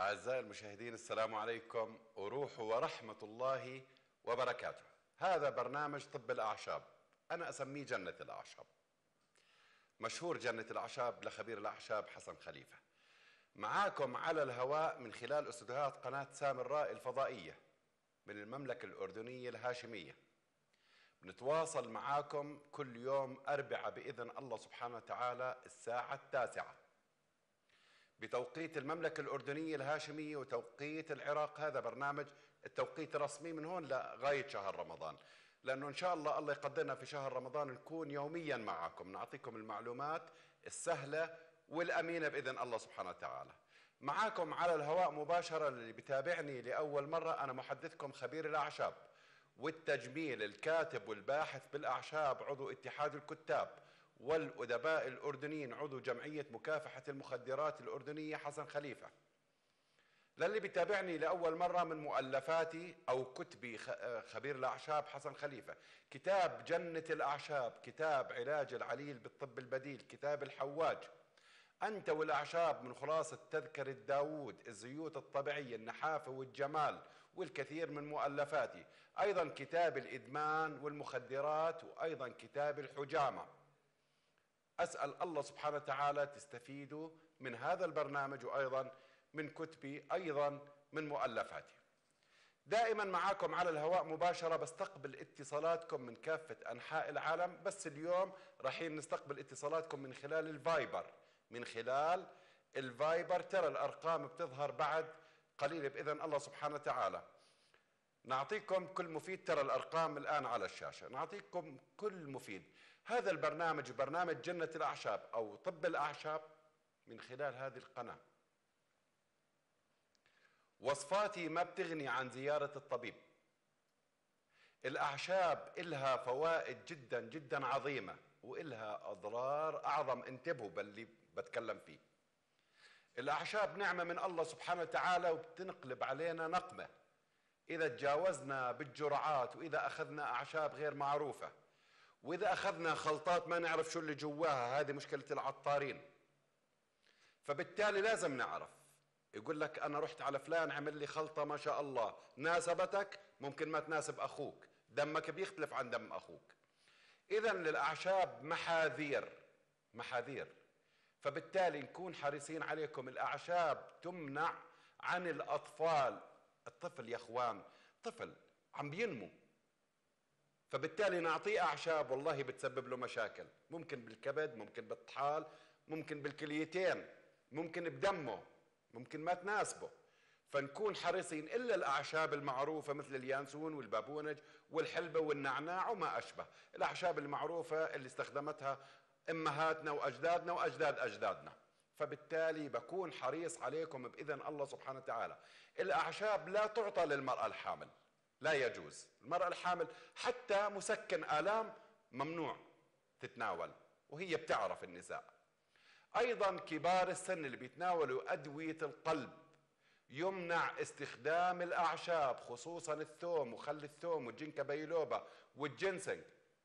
أعزائي المشاهدين، السلام عليكم وروح ورحمة الله وبركاته. هذا برنامج طب الأعشاب، أنا أسميه جنة الأعشاب. مشهور جنة الأعشاب لخبير الأعشاب حسن خليفة. معاكم على الهواء من خلال استوديوهات قناة سامراء الفضائية من المملكة الأردنية الهاشمية. بنتواصل معاكم كل يوم أربعاء بإذن الله سبحانه وتعالى الساعة 9 بتوقيت المملكة الأردنية الهاشمية وتوقيت العراق. هذا برنامج التوقيت الرسمي من هون لغاية شهر رمضان، لأنه إن شاء الله يقدرنا في شهر رمضان نكون يوميا معكم، نعطيكم المعلومات السهلة والأمينة بإذن الله سبحانه وتعالى. معاكم على الهواء مباشرة. اللي بتابعني لأول مرة، أنا محدثكم خبير الأعشاب والتجميل، الكاتب والباحث بالأعشاب، عضو اتحاد الكتاب والأدباء الأردنيين، عضو جمعية مكافحة المخدرات الأردنية حسن خليفة. للي بيتابعني لأول مرة، من مؤلفاتي أو كتبي خبير الأعشاب حسن خليفة، كتاب جنة الأعشاب، كتاب علاج العليل بالطب البديل، كتاب الحواج، أنت والأعشاب من خلاصة تذكرة داوود، الزيوت الطبيعية، النحافة والجمال، والكثير من مؤلفاتي. أيضا كتاب الإدمان والمخدرات، وأيضا كتاب الحجامة. أسأل الله سبحانه وتعالى تستفيدوا من هذا البرنامج، وأيضا من كتبي، أيضا من مؤلفاتي. دائما معاكم على الهواء مباشرة، بستقبل اتصالاتكم من كافة أنحاء العالم، بس اليوم رايحين نستقبل اتصالاتكم من خلال الفايبر. ترى الأرقام بتظهر بعد قليل بإذن الله سبحانه وتعالى. نعطيكم كل مفيد، ترى الأرقام الآن على الشاشة، نعطيكم كل مفيد. هذا البرنامج برنامج جنة الأعشاب أو طب الأعشاب من خلال هذه القناة. وصفاتي ما بتغني عن زيارة الطبيب. الأعشاب إلها فوائد جدا جدا عظيمة، وإلها أضرار أعظم. انتبهوا باللي بتكلم فيه. الأعشاب نعمة من الله سبحانه وتعالى، وبتنقلب علينا نقمة إذا تجاوزنا بالجرعات، وإذا أخذنا أعشاب غير معروفة، وإذا أخذنا خلطات ما نعرف شو اللي جواها. هذه مشكلة العطارين. فبالتالي لازم نعرف. يقول لك أنا رحت على فلان عمل لي خلطة ما شاء الله، ناسبتك، ممكن ما تناسب أخوك، دمك بيختلف عن دم أخوك. إذا للأعشاب محاذير. فبالتالي نكون حريصين عليكم. الأعشاب تمنع عن الأطفال. الطفل يا أخوان، طفل عم بينمو، فبالتالي نعطيه أعشاب والله بتسبب له مشاكل، ممكن بالكبد، ممكن بالطحال، ممكن بالكليتين، ممكن بدمه، ممكن ما تناسبه. فنكون حريصين. إلا الأعشاب المعروفة مثل اليانسون والبابونج والحلبة والنعناع وما أشبه، الأعشاب المعروفة اللي استخدمتها أمهاتنا وأجدادنا وأجداد أجدادنا. فبالتالي بكون حريص عليكم بإذن الله سبحانه وتعالى. الأعشاب لا تعطى للمرأة الحامل، لا يجوز. المرأة الحامل حتى مسكن آلام ممنوع تتناول، وهي بتعرف النساء. أيضا كبار السن اللي بيتناولوا أدوية القلب يمنع استخدام الأعشاب، خصوصا الثوم وخل الثوم والجنكا بيلوبا والجنسنج،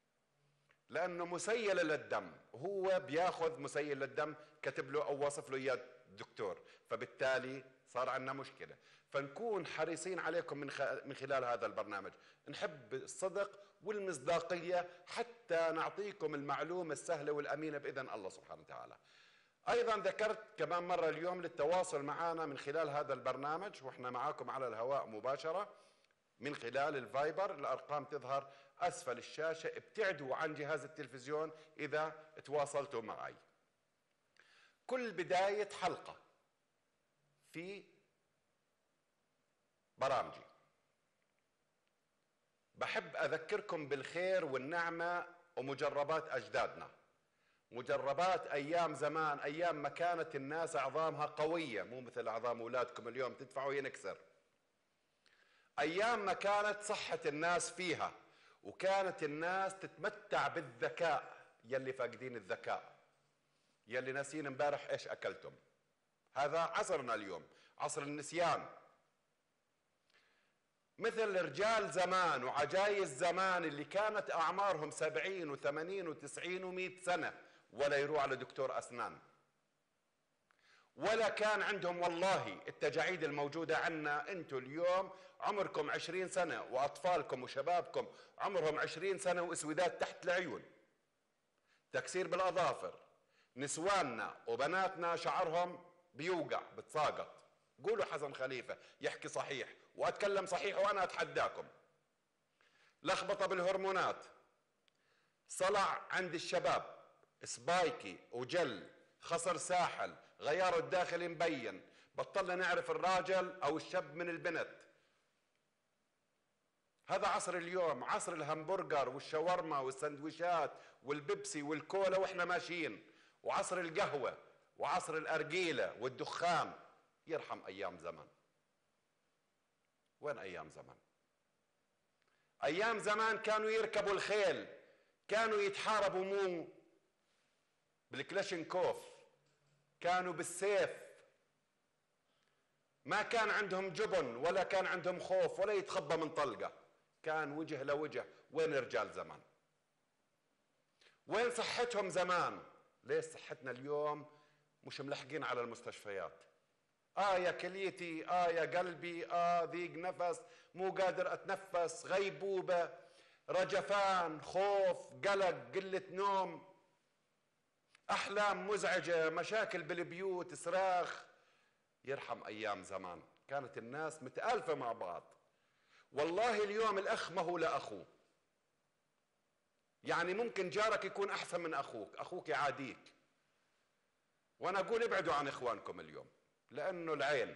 لأنه مسيل للدم. هو بياخذ مسيل للدم، كتب له أو وصف له إياه الدكتور، فبالتالي صار عندنا مشكلة. فنكون حريصين عليكم من خلال هذا البرنامج. نحب الصدق والمصداقية حتى نعطيكم المعلومة السهلة والأمينة بإذن الله سبحانه وتعالى. أيضا ذكرت كمان مرة اليوم للتواصل معنا من خلال هذا البرنامج، وإحنا معاكم على الهواء مباشرة من خلال الفايبر. الأرقام تظهر أسفل الشاشة. ابتعدوا عن جهاز التلفزيون إذا تواصلتوا معي. كل بداية حلقة في برامجي بحب أذكركم بالخير والنعمة ومجربات أجدادنا، مجربات أيام زمان، أيام ما كانت الناس أعظامها قوية، مو مثل أعظام أولادكم اليوم تدفعوا ينكسر. أيام ما كانت صحة الناس فيها، وكانت الناس تتمتع بالذكاء. يلي فاقدين الذكاء، يلي ناسين امبارح ايش أكلتم، هذا عصرنا اليوم، عصر النسيان. مثل رجال زمان وعجايز زمان اللي كانت أعمارهم 70 و80 و90 و100 سنة ولا يروح على دكتور أسنان. ولا كان عندهم والله التجاعيد الموجودة عنا. انتم اليوم عمركم 20 سنة واطفالكم وشبابكم عمرهم 20 سنة واسودات تحت العيون، تكسير بالاظافر، نسواننا وبناتنا شعرهم بيوقع بتساقط. قولوا حسن خليفة يحكي صحيح واتكلم صحيح وانا اتحداكم. لخبطة بالهرمونات، صلع عند الشباب، سبايكي وجل، خصر ساحل، غياره الداخلي مبين، بطلنا نعرف الراجل او الشاب من البنت. هذا عصر اليوم، عصر الهمبرجر والشاورما والسندويشات والبيبسي والكولا واحنا ماشيين، وعصر القهوة وعصر الأرجيلة والدخان. يرحم أيام زمان. وين أيام زمان؟ أيام زمان كانوا يركبوا الخيل، كانوا يتحاربوا مو بالكلاشينكوف، كانوا بالسيف، ما كان عندهم جبن ولا كان عندهم خوف ولا يتخبى من طلقة، كان وجه لوجه. وين رجال زمان؟ وين صحتهم زمان؟ ليش صحتنا اليوم مش ملحقين على المستشفيات؟ يا كليتي، يا قلبي، ضيق نفس، مو قادر اتنفس، غيبوبة، رجفان، خوف، قلق، قلة نوم، احلام مزعجة، مشاكل بالبيوت، صراخ. يرحم ايام زمان، كانت الناس متآلفة مع بعض. والله اليوم الاخ ما هو لاخوه، يعني ممكن جارك يكون احسن من اخوك، اخوك يعاديك. وانا اقول ابعدوا عن اخوانكم اليوم، لانه العين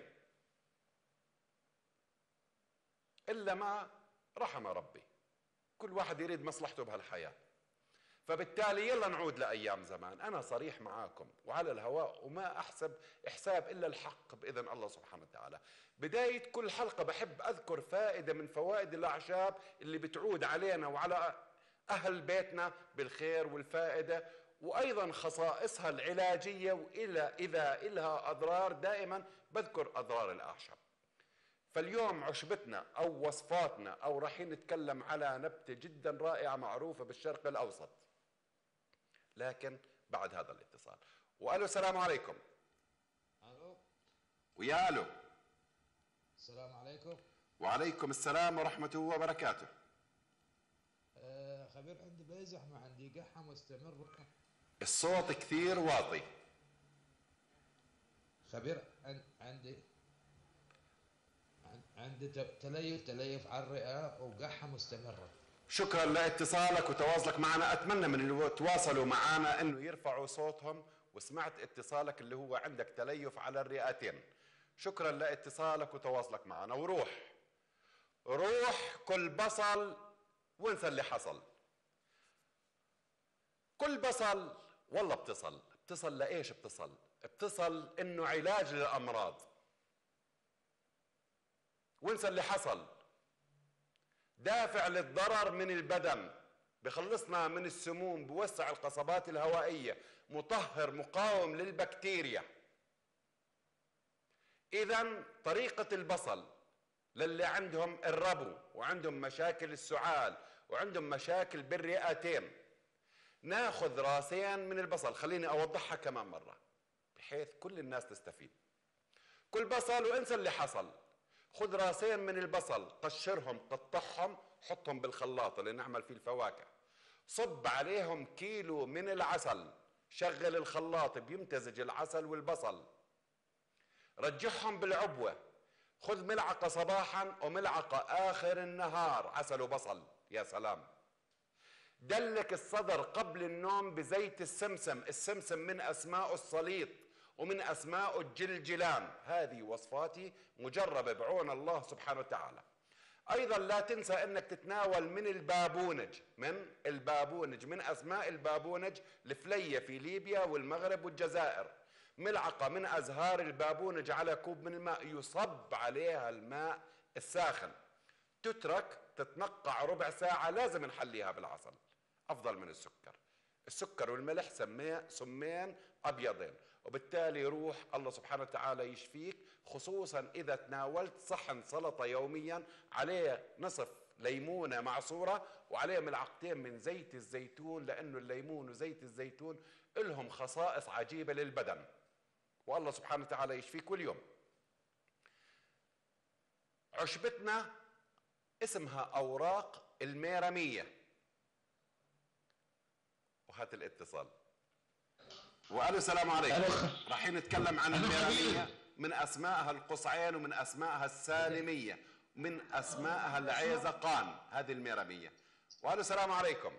الا ما رحم ربي، كل واحد يريد مصلحته بهالحياة. فبالتالي يلا نعود لايام زمان. انا صريح معاكم وعلى الهواء وما احسب حساب الا الحق باذن الله سبحانه وتعالى. بداية كل حلقة بحب اذكر فائدة من فوائد الاعشاب اللي بتعود علينا وعلى اهل بيتنا بالخير والفائدة، وايضا خصائصها العلاجية، والا اذا الها اضرار دائما بذكر اضرار الاعشاب. فاليوم عشبتنا او وصفاتنا او رايحين نتكلم على نبتة جدا رائعة معروفة بالشرق الاوسط، لكن بعد هذا الاتصال. والو، السلام عليكم. الو. ويا الو. السلام عليكم. وعليكم السلام ورحمة الله وبركاته. خبير، عندي بيزح ما عندي قحة مستمر. الصوت كثير واطي. خبير، عندي تليف على الرئة وقحة مستمرة. شكرا لاتصالك وتواصلك معنا. اتمنى من اللي تواصلوا معنا انه يرفعوا صوتهم، وسمعت اتصالك اللي هو عندك تليف على الرئتين. شكرا لاتصالك وتواصلك معنا. روح كل بصل وانسى اللي حصل. كل بصل والله بتصل لايش؟ بتصل انه علاج للامراض. وانسى اللي حصل. دافع للضرر من البدن، بخلصنا من السموم، بوسع القصبات الهوائية، مطهر، مقاوم للبكتيريا. إذن طريقة البصل للي عندهم الربو وعندهم مشاكل السعال وعندهم مشاكل بالرئتين، ناخذ راسين من البصل. خليني أوضحها كمان مرة بحيث كل الناس تستفيد. كل بصل وانسى اللي حصل. خذ راسين من البصل، قشرهم، قطعهم، حطهم بالخلاط اللي نعمل فيه الفواكه، صب عليهم كيلو من العسل، شغل الخلاط بيمتزج العسل والبصل، رجعهم بالعبوة، خذ ملعقة صباحا وملعقة آخر النهار عسل وبصل. يا سلام. دلك الصدر قبل النوم بزيت السمسم. السمسم من أسماء الصليط ومن أسماء الجلجلان. هذه وصفاتي مجربة بعون الله سبحانه وتعالى. أيضا لا تنسى أنك تتناول من البابونج. من أسماء البابونج الفلية في ليبيا والمغرب والجزائر. ملعقة من أزهار البابونج على كوب من الماء، يصب عليها الماء الساخن، تترك تتنقع ربع ساعة. لازم نحليها بالعسل، أفضل من السكر. السكر والملح سمين أبيضين، وبالتالي روح الله سبحانه وتعالى يشفيك، خصوصا إذا تناولت صحن سلطة يوميا عليه نصف ليمونة معصورة وعليه ملعقتين من زيت الزيتون، لأنه الليمون وزيت الزيتون لهم خصائص عجيبة للبدن. والله سبحانه وتعالى يشفيه كل يوم. عشبتنا اسمها أوراق الميرمية. وهات الاتصال. وقالوا السلام عليكم. رايحين نتكلم عن الميرمية، من أسمائها القصعين ومن أسمائها السالمية، من أسمائها العيزقان، هذه الميرمية. وقالوا السلام عليكم.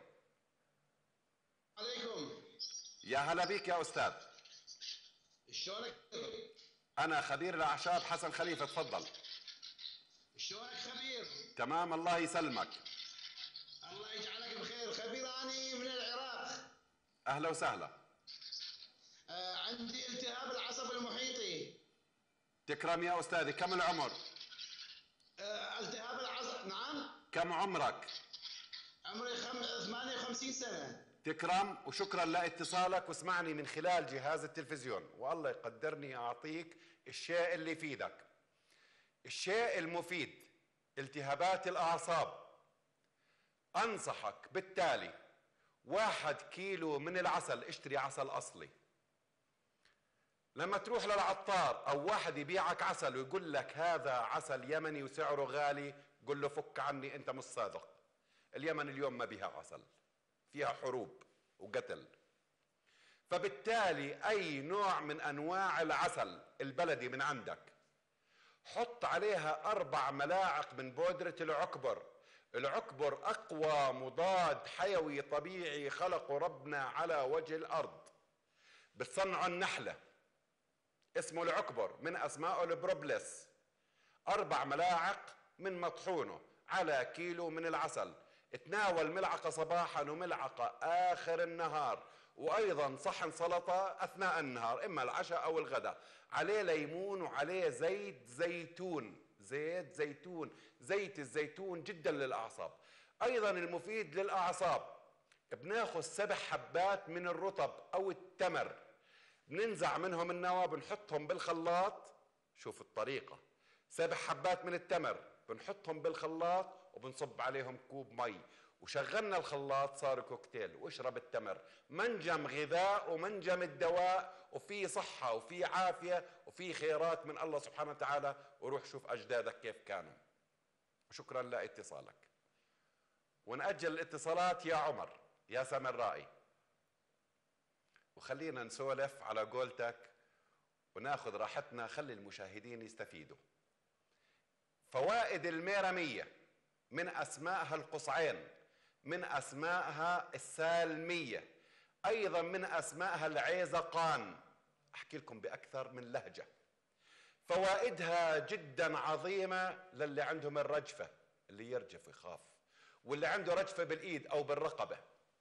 عليكم. يا هلا بيك يا أستاذ. شلونك؟ أنا خبير الأعشاب حسن خليفة، تفضل. شلونك خبير؟ تمام الله يسلمك. الله يجعلك بخير. خبير أنا من العراق. أهلا وسهلا. عندي التهاب العصب المحيطي. تكرم يا أستاذي. كم العمر؟ التهاب العصب. نعم. كم عمرك؟ عمري 58 سنة. تكرم وشكرا لاتصالك، واسمعني من خلال جهاز التلفزيون، والله يقدرني أعطيك الشيء اللي يفيدك. الشيء المفيد التهابات الأعصاب. أنصحك بالتالي 1 كيلو من العسل، اشتري عسل أصلي. لما تروح للعطار أو واحد يبيعك عسل ويقول لك هذا عسل يمني وسعره غالي، قل له فك عني أنت مش صادق. اليمن اليوم ما بيها عسل، فيها حروب وقتل. فبالتالي أي نوع من أنواع العسل البلدي من عندك، حط عليها 4 ملاعق من بودرة العكبر. العكبر أقوى مضاد حيوي طبيعي خلقه ربنا على وجه الأرض، بتصنعه النحلة، اسمه العكبر، من أسمائه البروبلس. 4 ملاعق من مطحونه على كيلو من العسل. تناول ملعقة صباحا وملعقة آخر النهار، وأيضا صحن سلطة أثناء النهار، إما العشاء أو الغداء. عليه ليمون وعليه زيت زيتون. زيت زيتون، زيت الزيتون جدا للأعصاب. أيضا المفيد للأعصاب، بناخذ 7 حبات من الرطب أو التمر، بننزع منهم النوى، بنحطهم بالخلاط. شوف الطريقة، 7 حبات من التمر بنحطهم بالخلاط وبنصب عليهم كوب مي، وشغلنا الخلاط صار كوكتيل، واشرب التمر. منجم غذاء ومنجم الدواء، وفي صحة وفي عافية وفي خيرات من الله سبحانه وتعالى. وروح شوف أجدادك كيف كانوا. شكرا لاتصالك. ونأجل الاتصالات يا عمر يا سمرائي، وخلينا نسولف على قولتك وناخذ راحتنا، خلي المشاهدين يستفيدوا. فوائد الميرمية من أسمائها القصعين، من أسمائها السالمية، أيضا من أسمائها العيزقان. أحكي لكم بأكثر من لهجة. فوائدها جدا عظيمة للي عندهم الرجفة، اللي يرجف ويخاف، واللي عنده رجفة بالإيد أو بالرقبة.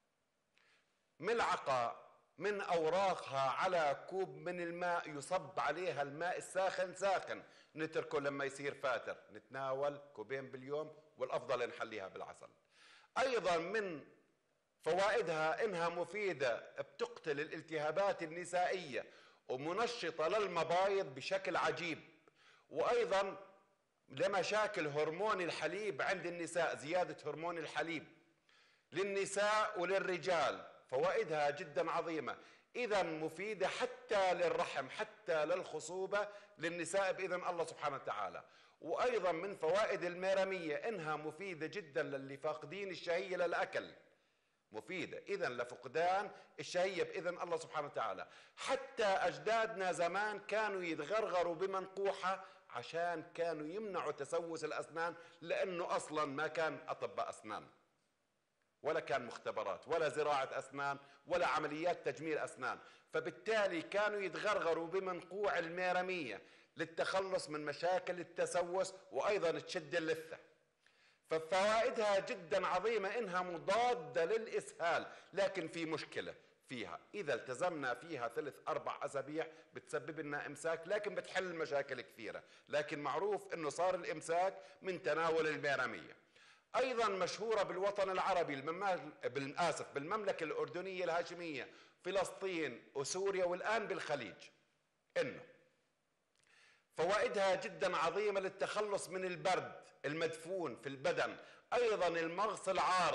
ملعقة من أوراقها على كوب من الماء، يصب عليها الماء الساخن ساخن، نتركه لما يصير فاتر، نتناول كوبين باليوم، والأفضل نحليها بالعسل. أيضا من فوائدها إنها مفيدة، بتقتل الالتهابات النسائية ومنشطة للمبايض بشكل عجيب. وأيضا لمشاكل هرمون الحليب عند النساء، زيادة هرمون الحليب للنساء وللرجال، فوائدها جدا عظيمة. إذا مفيدة حتى للرحم، حتى للخصوبة للنساء بإذن الله سبحانه وتعالى. وأيضا من فوائد الميرمية إنها مفيدة جدا للي فاقدين الشهية للأكل، مفيدة إذا لفقدان الشهية بإذن الله سبحانه وتعالى. حتى أجدادنا زمان كانوا يتغرغروا بمنقوحة عشان كانوا يمنعوا تسوس الأسنان، لأنه أصلا ما كان أطباء أسنان، ولا كان مختبرات، ولا زراعة أسنان، ولا عمليات تجميل أسنان. فبالتالي كانوا يتغرغروا بمنقوع الميرمية للتخلص من مشاكل التسوس، وأيضا تشد اللثة. ففوائدها جدا عظيمة، إنها مضادة للإسهال، لكن في مشكلة فيها، إذا التزمنا فيها 3-4 أسابيع بتسبب لنا إمساك، لكن بتحل مشاكل كثيرة. لكن معروف إنه صار الإمساك من تناول الميرمية. أيضا مشهورة بالوطن العربي، بالمملكة الأردنية الهاشمية، فلسطين وسوريا والآن بالخليج. إنه فوائدها جدا عظيمة للتخلص من البرد المدفون في البدن. أيضا المغص العارض،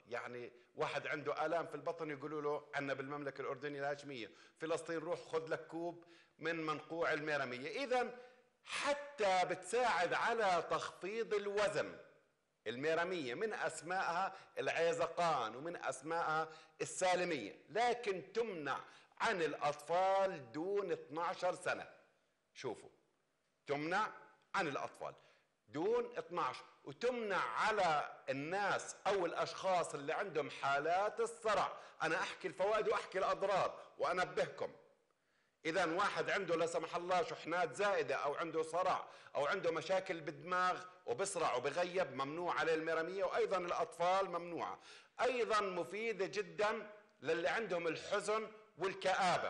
يعني واحد عنده آلام في البطن يقولوا له عندنا بالمملكة الأردنية الهاشمية فلسطين روح خذ لك كوب من منقوع الميرمية. إذا حتى بتساعد على تخفيض الوزن. الميرمية من أسمائها العيزقان ومن أسمائها السالمية، لكن تمنع عن الأطفال دون 12 سنة. شوفوا، تمنع عن الأطفال دون 12، وتمنع على الناس أو الأشخاص اللي عندهم حالات الصرع. أنا أحكي الفوائد وأحكي الأضرار وأنبهكم. إذا واحد عنده لا سمح الله شحنات زائدة أو عنده صرع أو عنده مشاكل بالدماغ وبسرع وبغيب، ممنوع عليه الميرمية. وأيضا الأطفال ممنوعة. أيضا مفيدة جدا للي عندهم الحزن والكآبة.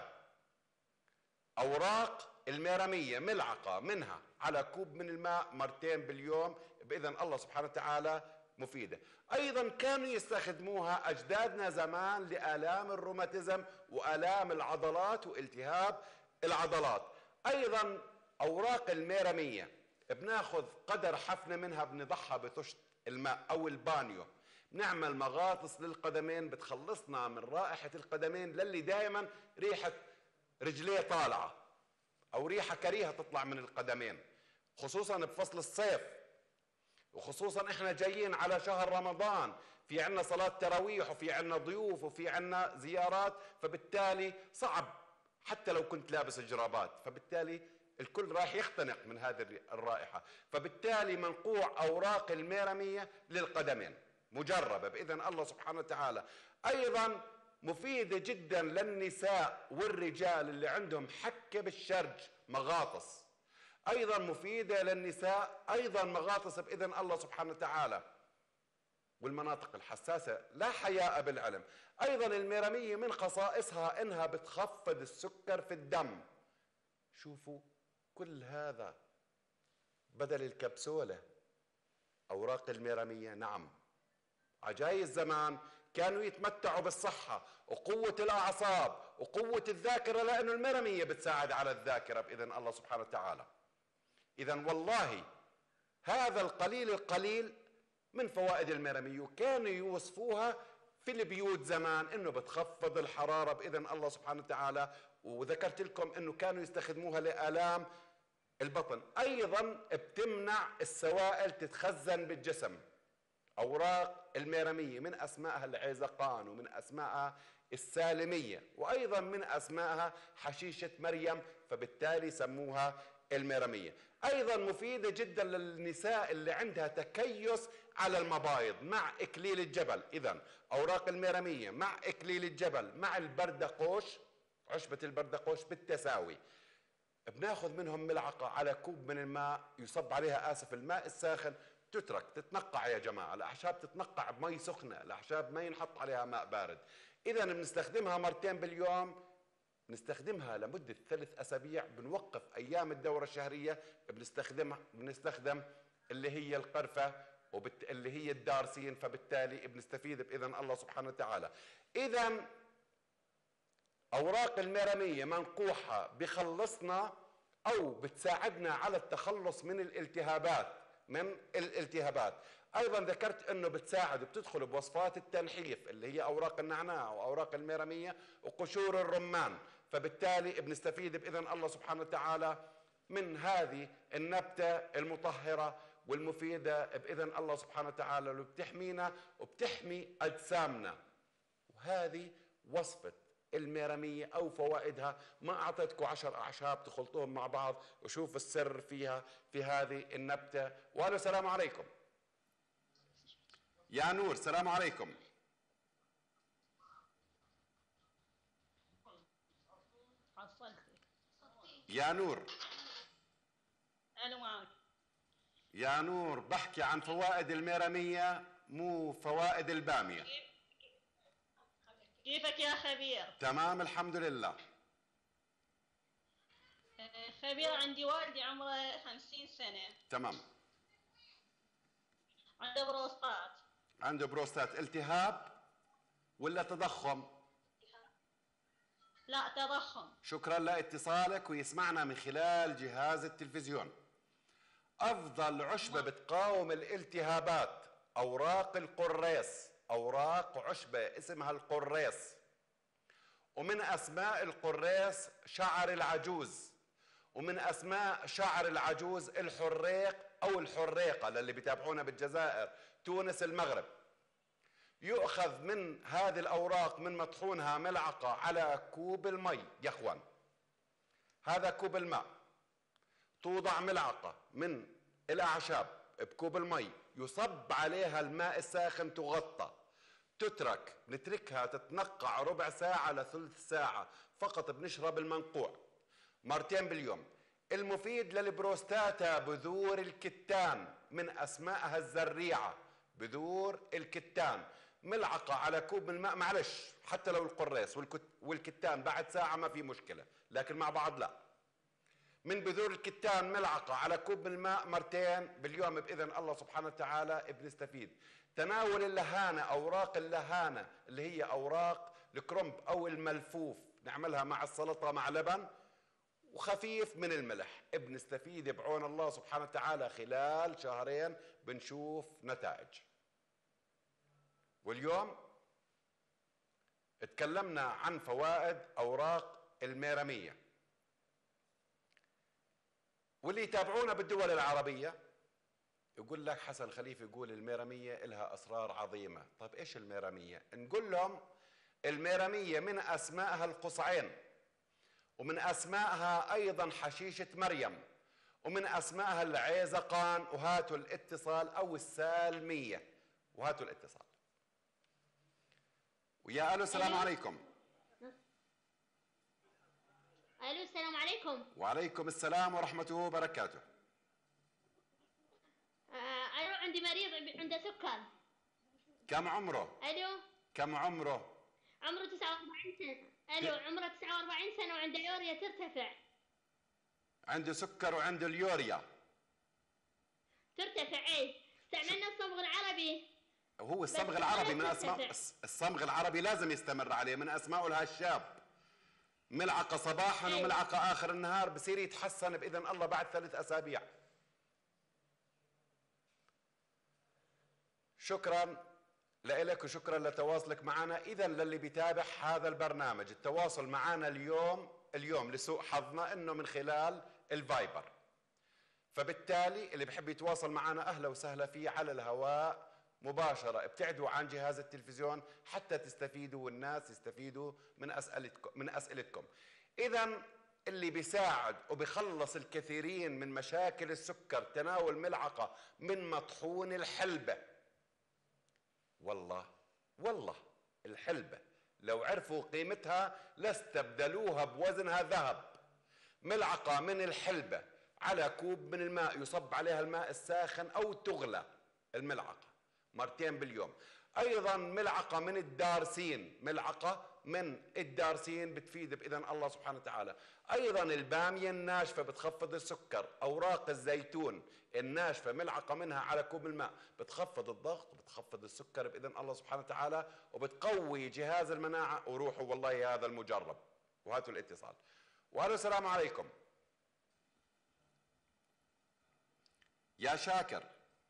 أوراق الميرمية ملعقة منها على كوب من الماء مرتين باليوم بإذن الله سبحانه وتعالى مفيدة. أيضا كانوا يستخدموها أجدادنا زمان لآلام الروماتيزم وآلام العضلات والتهاب العضلات. أيضا أوراق الميرمية بناخذ قدر حفنة منها بنضعها بطشت الماء أو البانيو، بنعمل مغاطس للقدمين بتخلصنا من رائحة القدمين للي دائما ريحة رجليه طالعة أو ريحة كريهة تطلع من القدمين، خصوصا بفصل الصيف، وخصوصا احنا جايين على شهر رمضان، في عنا صلاة تراويح وفي عنا ضيوف وفي عنا زيارات، فبالتالي صعب حتى لو كنت لابس الجرابات، فبالتالي الكل راح يختنق من هذه الرائحة. فبالتالي منقوع أوراق الميرمية للقدمين مجربة بإذن الله سبحانه وتعالى. أيضا مفيدة جدا للنساء والرجال اللي عندهم حكة بالشرج، مغاطس. أيضا مفيدة للنساء، أيضا مغاطس بإذن الله سبحانه وتعالى. والمناطق الحساسة لا حياء بالعلم. أيضا الميرمية من خصائصها إنها بتخفض السكر في الدم. شوفوا كل هذا بدل الكبسولة. أوراق الميرمية نعم عجايز زمان كانوا يتمتعوا بالصحة وقوة الأعصاب وقوة الذاكرة، لأنه الميرمية بتساعد على الذاكرة بإذن الله سبحانه وتعالى. إذا والله هذا القليل من فوائد الميرمية، وكانوا يوصفوها في البيوت زمان إنه بتخفض الحرارة بإذن الله سبحانه وتعالى. وذكرت لكم إنه كانوا يستخدموها لآلام البطن. أيضا بتمنع السوائل تتخزن بالجسم. أوراق الميرمية من أسمائها العيزقان ومن أسمائها السالمية، وأيضا من أسمائها حشيشة مريم، فبالتالي سموها الميرمية. أيضا مفيدة جدا للنساء اللي عندها تكيس على المبايض مع إكليل الجبل. إذا أوراق الميرمية مع إكليل الجبل مع البردقوش، عشبة البردقوش بالتساوي، بناخذ منهم ملعقة على كوب من الماء، يصب عليها الماء الساخن، تترك تتنقع. يا جماعة الأعشاب تتنقع بمي سخنة، الأعشاب ما ينحط عليها ماء بارد. إذا بنستخدمها مرتين باليوم، بنستخدمها لمدة 3 أسابيع، بنوقف أيام الدورة الشهرية بنستخدم اللي هي القرفة اللي هي الدارسين، فبالتالي بنستفيد بإذن الله سبحانه وتعالى. إذا أوراق الميرمية منقوحة بخلصنا أو بتساعدنا على التخلص من الالتهابات. أيضا ذكرت أنه بتساعد وبتدخل بوصفات التنحيف اللي هي أوراق النعناع وأوراق الميرمية وقشور الرمان، فبالتالي بنستفيد بإذن الله سبحانه وتعالى من هذه النبتة المطهرة والمفيدة بإذن الله سبحانه وتعالى، اللي بتحمينا وبتحمي أجسامنا. وهذه وصفة الميرمية أو فوائدها. ما أعطيتكم 10 أعشاب تخلطوهم مع بعض وشوف السر فيها في هذه النبتة. وألو السلام عليكم يا نور. السلام عليكم. يا نور. أنا معك يا نور بحكي عن فوائد الميرمية مو فوائد البامية. كيفك يا خبير؟ تمام الحمد لله. خبير عندي والدي عمره 50 سنة. تمام. عنده بروستات. عنده بروستات، التهاب ولا تضخم؟ لا تضخم. شكرا لاتصالك ويسمعنا من خلال جهاز التلفزيون. أفضل عشبة بتقاوم الالتهابات أوراق القريص أوراق عشبة اسمها القريص، ومن أسماء القريص شعر العجوز، ومن أسماء شعر العجوز الحريق أو الحريقة للي بيتابعونا بالجزائر، تونس، المغرب. يؤخذ من هذه الأوراق من مطحونها ملعقة على كوب المي. يا أخوان، هذا كوب الماء، توضع ملعقة من الأعشاب بكوب المي، يصب عليها الماء الساخن، تغطى، نتركها تتنقع ربع ساعة لثلث ساعة فقط. بنشرب المنقوع مرتين باليوم. المفيد للبروستاتا بذور الكتان، من أسمائها الزريعة، بذور الكتان، ملعقة على كوب من الماء. معلش، حتى لو القريص والكتان بعد ساعة ما في مشكلة، لكن مع بعض لا. من بذور الكتان ملعقة على كوب من الماء مرتين باليوم بإذن الله سبحانه وتعالى بنستفيد. تناول اللهانة، أوراق اللهانة اللي هي أوراق الكرنب أو الملفوف، نعملها مع السلطة مع لبن وخفيف من الملح، بنستفيد بعون الله سبحانه وتعالى. خلال شهرين بنشوف نتائج. واليوم اتكلمنا عن فوائد أوراق الميرمية، واللي يتابعونا بالدول العربية يقول لك حسن خليفة يقول الميرمية لها أسرار عظيمة. طيب إيش الميرمية؟ نقول لهم الميرمية من أسمائها القصعين، ومن أسمائها أيضا حشيشة مريم، ومن أسمائها العيزقان. وهاتوا الاتصال أو السالمية، وهاتوا الاتصال. ويا ألو، السلام عليكم. الو، السلام عليكم. وعليكم السلام ورحمة الله وبركاته. الو، عندي مريض عنده سكر. كم عمره؟ الو، كم عمره؟ عمره 49 سنة. الو، عمره 49 سنة وعنده يوريا ترتفع. عنده سكر وعنده اليوريا ترتفع. ايه، استعملنا الصبغ العربي. هو الصمغ العربي من أسماء، الصمغ العربي لازم يستمر عليه، من أسمائه الهشاب. ملعقة صباحا وملعقة آخر النهار، بصير يتحسن بإذن الله بعد 3 أسابيع. شكرا لك وشكرا لتواصلك معنا. إذا للي بيتابع هذا البرنامج، التواصل معنا اليوم لسوء حظنا إنه من خلال الفايبر، فبالتالي اللي بحب يتواصل معنا أهلا وسهلا فيه على الهواء مباشرة. ابتعدوا عن جهاز التلفزيون حتى تستفيدوا والناس يستفيدوا من أسئلتكم. إذا اللي بيساعد وبيخلص الكثيرين من مشاكل السكر تناول ملعقة من مطحون الحلبة. والله الحلبة لو عرفوا قيمتها لاستبدلوها بوزنها ذهب. ملعقة من الحلبة على كوب من الماء، يصب عليها الماء الساخن أو تغلى الملعقة مرتين باليوم. أيضا ملعقة من الدارسين، ملعقة من الدارسين بتفيد بإذن الله سبحانه وتعالى. أيضا البامية الناشفة بتخفض السكر. أوراق الزيتون الناشفة ملعقة منها على كوب الماء بتخفض الضغط وبتخفض السكر بإذن الله سبحانه وتعالى، وبتقوي جهاز المناعة. وروحوا والله هذا المجرب. وهاتوا الاتصال. وألو، السلام عليكم. يا شاكر،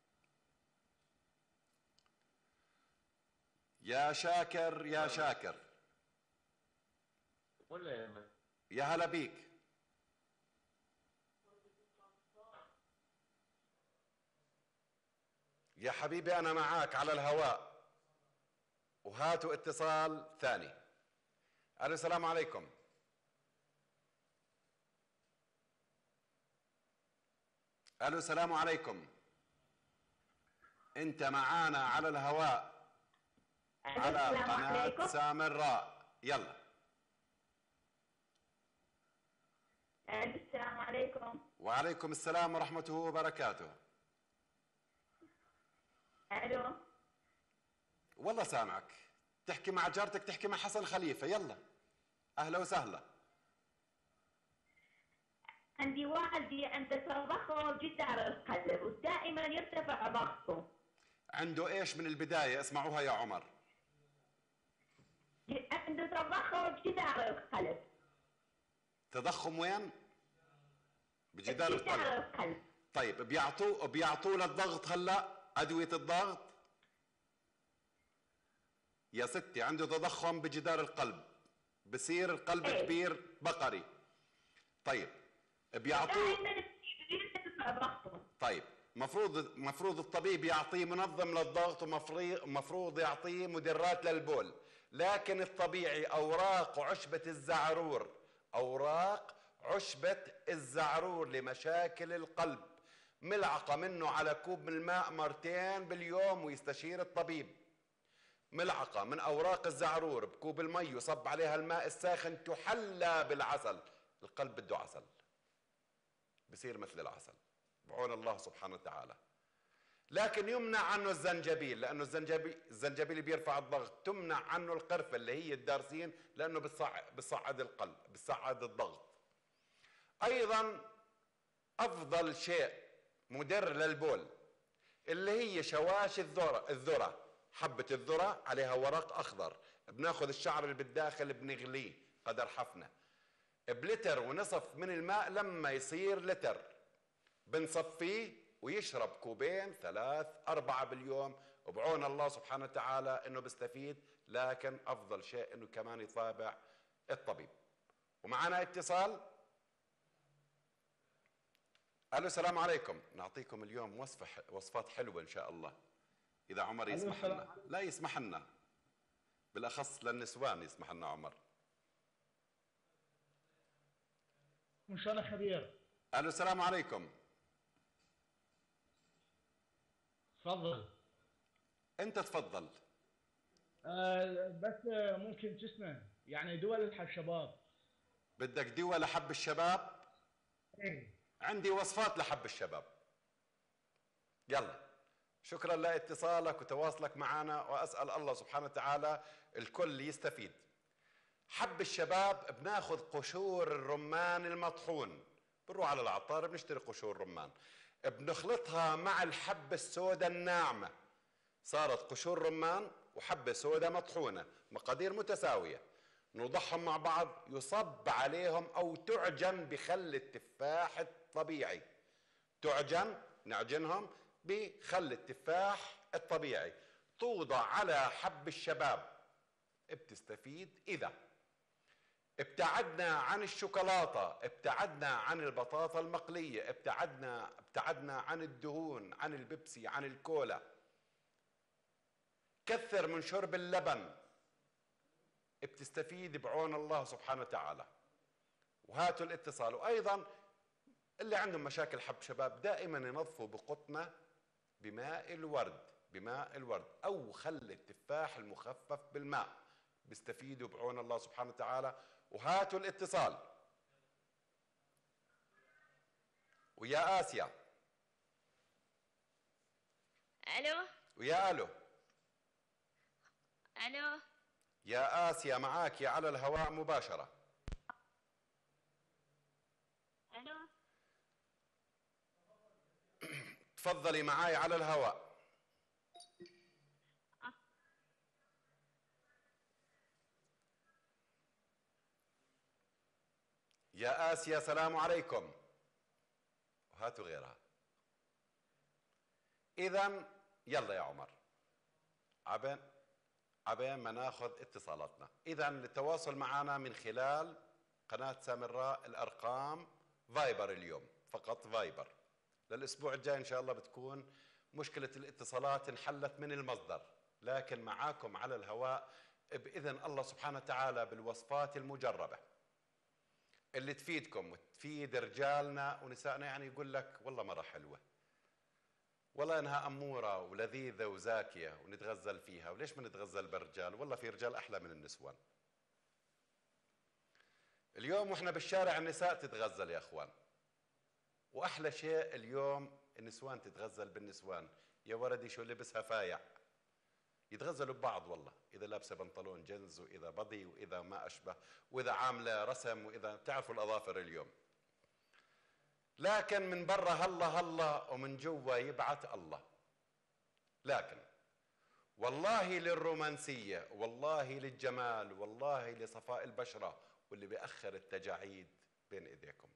يا شاكر، يا شاكر، يا هلا بيك. يا حبيبي أنا معاك على الهواء. وهاتوا اتصال ثاني. ألو، السلام عليكم. ألو، السلام عليكم. أنت معانا على الهواء على قناة سامراء. يلا. السلام عليكم. وعليكم السلام ورحمة الله وبركاته. الو، والله سامعك. تحكي مع جارتك، تحكي مع حسن خليفة. يلا، أهلا وسهلا. عندي والدي عنده تضخم جدار القلب ودائما يرتفع ضغطه. عنده ايش من البداية؟ اسمعوها يا عمر. عنده تضخم جدار القلب. تضخم وين؟ بجدار القلب. طيب بيعطوه للضغط هلا أدوية الضغط؟ يا ستي عنده تضخم بجدار القلب، بصير القلب إيه. كبير بقري. طيب بيعطوه، دائما يرتفع ضغطه. طيب مفروض الطبيب يعطيه منظم للضغط، ومفروض يعطيه مدرات للبول، لكن الطبيعي اوراق عشبة الزعرور، اوراق عشبة الزعرور لمشاكل القلب، ملعقة منه على كوب من الماء مرتين باليوم ويستشير الطبيب. ملعقة من اوراق الزعرور بكوب المي يصب عليها الماء الساخن تحلى بالعسل، القلب بده عسل بصير مثل العسل بعون الله سبحانه وتعالى. لكن يمنع عنه الزنجبيل، لانه الزنجبيل بيرفع الضغط، تمنع عنه القرفة اللي هي الدارسين لانه بتصعد القلب، بتصعد الضغط. ايضا افضل شيء مدر للبول اللي هي شواش الذرة، حبة الذرة عليها ورق اخضر، بناخذ الشعر اللي بالداخل بنغليه قدر حفنة بلتر ونصف من الماء، لما يصير لتر بنصفيه ويشرب كوبين 3 4 باليوم، وبعون الله سبحانه وتعالى انه بيستفيد. لكن افضل شيء انه كمان يتابع الطبيب. ومعنا اتصال. الو السلام عليكم. نعطيكم اليوم وصفات حلوه ان شاء الله اذا عمر يسمح لنا. لا يسمح لنا، بالاخص للنسوان يسمح لنا عمر. ان شاء الله خبير. الو السلام عليكم. تفضل. انت تفضل. بس ممكن تسمع يعني دول الشباب. بدك دواء لحب الشباب؟ ايه. عندي وصفات لحب الشباب. يلا، شكرا لاتصالك وتواصلك معنا، واسال الله سبحانه وتعالى الكل يستفيد. حب الشباب بناخذ قشور الرمان المطحون، بنروح على العطار بنشتري قشور رمان، بنخلطها مع الحبة السوداء الناعمة، صارت قشور رمان وحبة سوداء مطحونة، مقادير متساوية، نوضعهم مع بعض، يصب عليهم أو تعجن بخل التفاح الطبيعي، نعجنهم بخل التفاح الطبيعي، توضع على حب الشباب، بتستفيد. إذا ابتعدنا عن الشوكولاتة، ابتعدنا عن البطاطا المقلية، ابتعدنا عن الدهون، عن البيبسي، عن الكولا، كثر من شرب اللبن، بتستفيد بعون الله سبحانه وتعالى. وهاتوا الاتصال. وأيضا اللي عندهم مشاكل حب شباب دائما ينظفوا بقطنة بماء الورد أو خل التفاح المخفف بالماء، بيستفيدوا بعون الله سبحانه وتعالى. وهاتوا الاتصال. ويا آسيا. الو. ويا ألو. الو. يا آسيا معاك يا على الهواء مباشرة. الو. تفضلي معاي على الهواء. يا آسيا سلام عليكم. وهاتوا غيرها. إذن يلا يا عمر، عبين ما ناخذ اتصالاتنا. إذن التواصل معنا من خلال قناة سامراء، الأرقام فايبر اليوم، فقط فايبر. للأسبوع الجاي إن شاء الله بتكون مشكلة الاتصالات انحلت من المصدر، لكن معاكم على الهواء بإذن الله سبحانه وتعالى بالوصفات المجربة اللي تفيدكم وتفيد رجالنا ونسائنا. يعني يقول لك والله مرة حلوة، والله انها اموره ولذيذه وزاكيه ونتغزل فيها، وليش ما نتغزل بالرجال؟ والله في رجال احلى من النسوان. اليوم واحنا بالشارع النساء تتغزل يا اخوان، واحلى شيء اليوم النسوان تتغزل بالنسوان. يا ولدي شو لبسها فايع، يتغزلوا ببعض والله، اذا لابسه بنطلون جنز واذا بضي واذا ما اشبه واذا عامله رسم واذا بتعرفوا الاظافر اليوم. لكن من برا هلا ومن جوا يبعث الله. لكن والله للرومانسية، والله للجمال، والله لصفاء البشرة، واللي بيأخر التجاعيد بين ايديكم.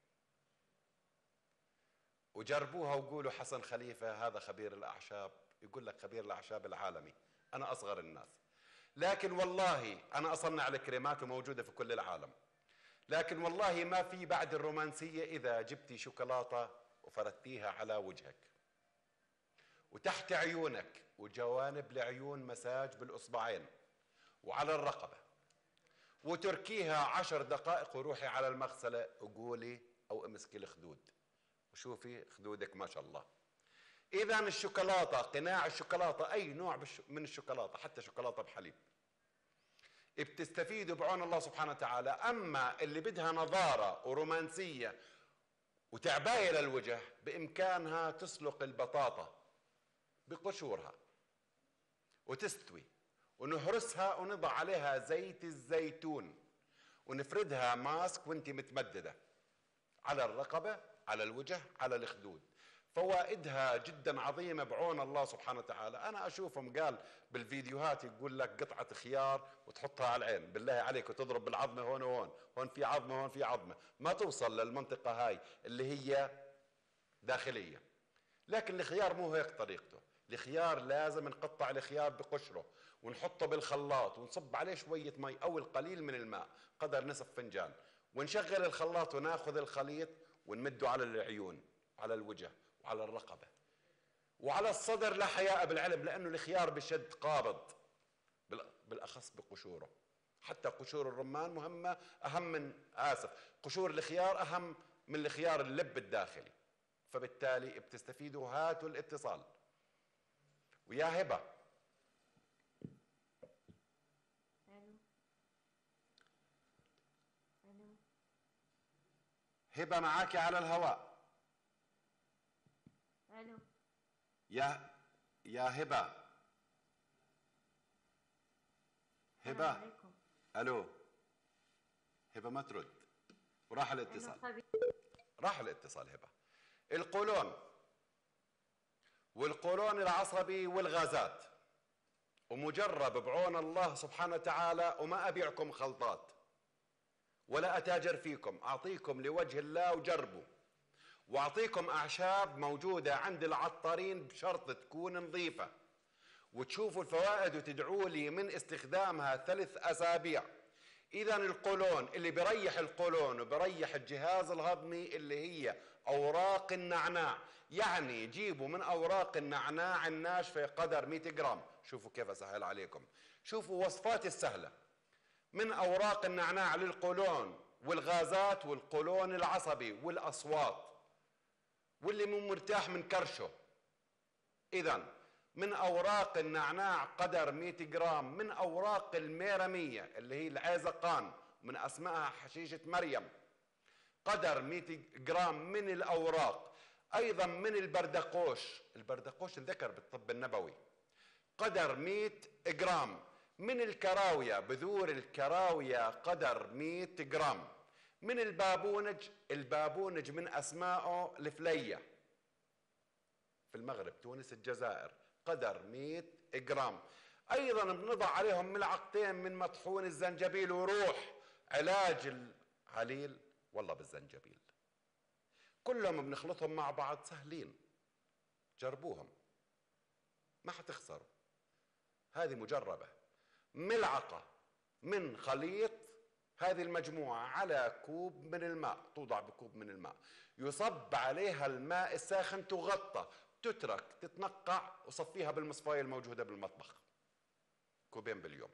وجربوها وقولوا حسن خليفة هذا خبير الأعشاب، يقول لك خبير الأعشاب العالمي، أنا أصغر الناس. لكن والله أنا أصنع الكريمات وموجودة في كل العالم، لكن والله ما في بعد الرومانسية إذا جبتي شوكولاتة وفردتيها على وجهك وتحت عيونك وجوانب العيون مساج بالإصبعين وعلى الرقبة، وتركيها 10 دقائق وروحي على المغسلة وقولي أو امسكي الخدود وشوفي خدودك ما شاء الله. إذا الشوكولاتة، قناع الشوكولاتة، أي نوع من الشوكولاتة، حتى شوكولاتة بحليب، بتستفيدوا بعون الله سبحانه وتعالى. أما اللي بدها نظارة ورومانسية وتعباية للوجه، بإمكانها تسلق البطاطا بقشورها وتستوي ونهرسها ونضع عليها زيت الزيتون ونفردها ماسك وانت متمددة على الرقبة، على الوجه، على الخدود. فوائدها جدا عظيمة بعون الله سبحانه وتعالى. أنا أشوفهم قال بالفيديوهات يقول لك قطعة خيار وتحطها على العين، بالله عليك، وتضرب بالعظمة هون وهون، هون في عظمة هون في عظمة، ما توصل للمنطقة هاي اللي هي داخلية. لكن الخيار مو هيك طريقته. الخيار لازم نقطع الخيار بقشره ونحطه بالخلاط ونصب عليه شوية مي أو القليل من الماء قدر نصف فنجان، ونشغل الخلاط وناخذ الخليط ونمده على العيون، على الوجه، وعلى الرقبة، وعلى الصدر. لا حياء بالعلم، لأنه الخيار بشد قابض، بالأخص بقشوره. حتى قشور الرمان مهمة، أهم من قشور الخيار أهم من الخيار اللب الداخلي. فبالتالي بتستفيدوا. هاتوا الاتصال. ويا هبة، هبة معاكي على الهواء. الو يا هبة. هبة، الو. هبة ما ترد وراح الاتصال. راح الاتصال. هبة، القولون والقولون العصبي والغازات، ومجرب بعون الله سبحانه وتعالى، وما أبيعكم خلطات ولا أتاجر فيكم، أعطيكم لوجه الله وجربوا. وأعطيكم أعشاب موجودة عند العطارين بشرط تكون نظيفة، وتشوفوا الفوائد وتدعوا لي من استخدامها 3 أسابيع. إذا القولون اللي بريح القولون وبريح الجهاز الهضمي اللي هي أوراق النعناع، يعني جيبوا من أوراق النعناع الناشفة قدر 100 جرام. شوفوا كيف أسهل عليكم، شوفوا وصفاتي السهلة. من أوراق النعناع للقولون والغازات والقولون العصبي والأصوات واللي مو مرتاح من كرشه. إذا من أوراق النعناع قدر 100 جرام. من أوراق الميرمية اللي هي العازقان، من أسمائها حشيشة مريم، قدر 100 جرام من الأوراق. أيضا من البردقوش، البردقوش انذكر بالطب النبوي، قدر 100 جرام. من الكراوية، بذور الكراوية، قدر 100 جرام. من البابونج، البابونج من أسمائه الفلية في المغرب، تونس، الجزائر، قدر 100 جرام. أيضا بنضع عليهم ملعقتين من مطحون الزنجبيل وروح علاج العليل والله بالزنجبيل. كلهم بنخلطهم مع بعض، سهلين، جربوهم ما حتخسروا. هذه مجربة. ملعقة من خليط هذه المجموعة على كوب من الماء، توضع بكوب من الماء، يصب عليها الماء الساخن، تغطى، تترك تتنقع، وصفيها بالمصفاية الموجودة بالمطبخ، 2 باليوم.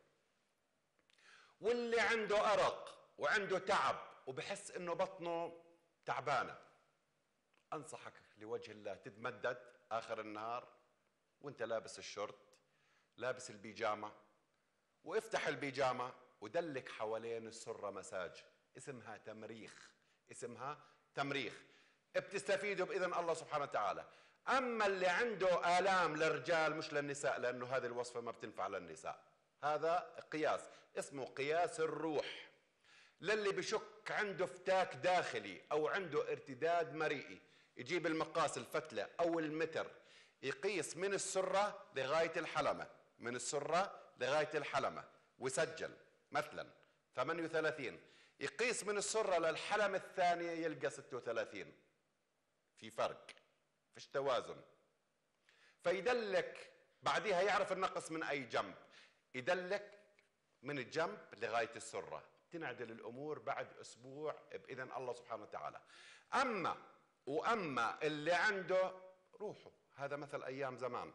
واللي عنده أرق وعنده تعب وبحس إنه بطنه تعبانة، أنصحك لوجه الله تتمدد آخر النهار وانت لابس الشورت، لابس البيجامة، وافتح البيجامة ودلك حوالين السرة مساج، اسمها تمريخ، اسمها تمريخ. بتستفيدوا بإذن الله سبحانه وتعالى. أما اللي عنده آلام للرجال مش للنساء، لأنه هذه الوصفة ما بتنفع للنساء، هذا قياس اسمه قياس الروح. للي بشك عنده فتاك داخلي أو عنده ارتداد مريئي، يجيب المقاس الفتلة أو المتر، يقيس من السرة لغاية الحلمة، من السرة لغاية الحلمة، ويسجل مثلا 38، يقيس من السرة للحلمة الثانية يلقى 36. في فرق، فيش توازن. فيدلك بعدها يعرف النقص من أي جنب، يدلك من الجنب لغاية السرة، تنعدل الأمور بعد أسبوع بإذن الله سبحانه وتعالى. وأما اللي عنده روحه، هذا مثل أيام زمان،